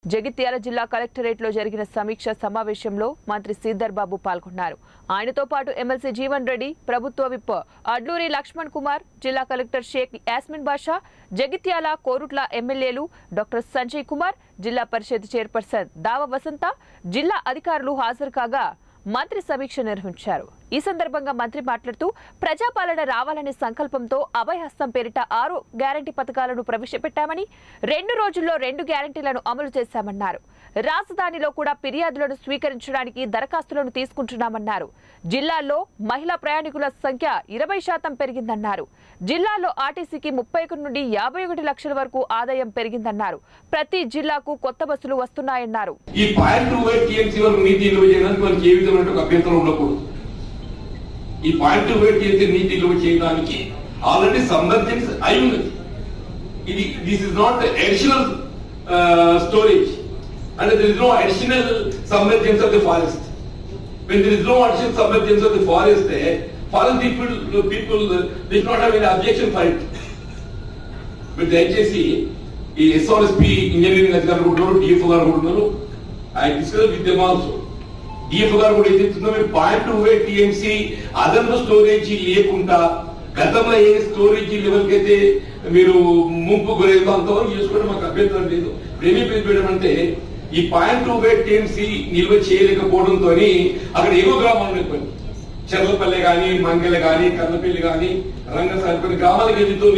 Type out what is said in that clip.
జగిత్యాల జిల్లా కలెక్టరేట్ లో జరిగిన సమీక్ష సమావేశంలో మంత్రి శ్రీధర్ బాబు పాల్గొన్నారు. ఆయనతో పాటు ఎమ్మెల్సీ జీవన్ రెడ్డి, ప్రభుత్వ విప్ అడ్లూరి లక్ష్మణ్ కుమార్, జిల్లా కలెక్టర్ షేక్ యాస్మిన్ బాషా, జగిత్యాల కోరుట్ల ఎమ్మెల్యేలు డాక్టర్ సంజయ్ కుమార్, జిల్లా పరిషత్ చైర్పర్సన్ దావ వసంత, జిల్లా అధికారులు హాజరు కాగా మంత్రి సమీక్ష నిర్వహించారు. ఈ సందర్భంగా మంత్రి మాట్లాడుతూ ప్రజాపాలన రావాలనే సంకల్పంతో అభయహస్తం పేరిట 6 గ్యారంటీ పథకాలను ప్రవేశపెట్టామని, 2 రోజుల్లో 2 గ్యారంటీలను అమలు చేశామన్నారు. రాజధానిలో కూడా ఫిర్యాదులను స్వీకరించడానికి దరఖాస్తులను తీసుకుంటున్నామన్నారు. జిల్లాలో మహిళా ప్రయాణికుల సంఖ్య 20% పెరిగిందన్నారు. జిల్లాలో ఆర్టీసీకి 31 నుండి 51 లక్షల వరకు ఆదాయం పెరిగిందన్నారు. ప్రతి జిల్లాకు కొత్త బస్సులు వస్తున్నాయన్నారు. ఈ పాయింట్ వెయిట్ చేసే నీతిలో చేయడానికి ఆల్రెడీ సబ్మర్జెన్స్ అయి ఉన్నది. ఇది this is not additional storage and there is no additional submergence of the forest. When there is no additional submergence of the forest, forest people they do not have any objection for it. But దయచేసి ఈ SRSP engineering అధికారులు కూడా DF గారు కూడా I discussed with them also. DF గారు కూడా ఏదైతుందో మీరు 0.28 TMC అదనపు స్టోరేజ్ లేకుండా గతంలో ఏ స్టోరేజ్ లెవెల్ అయితే మీరు ముంపు గురైందో అంతవరకు చేసుకోవడం మాకు అభ్యంతరం లేదు. ఏమీ పెట్టడం అంటే ఈ 0.28 TMC నిల్వ చేయలేకపోవడంతో అక్కడ ఏవో గ్రామాలు ఎక్కువ చెర్లపల్లె కానీ, మంగళ కానీ, కర్లపల్లి కానీ, రంగసారి కొన్ని గ్రామాలకు వెళ్తూ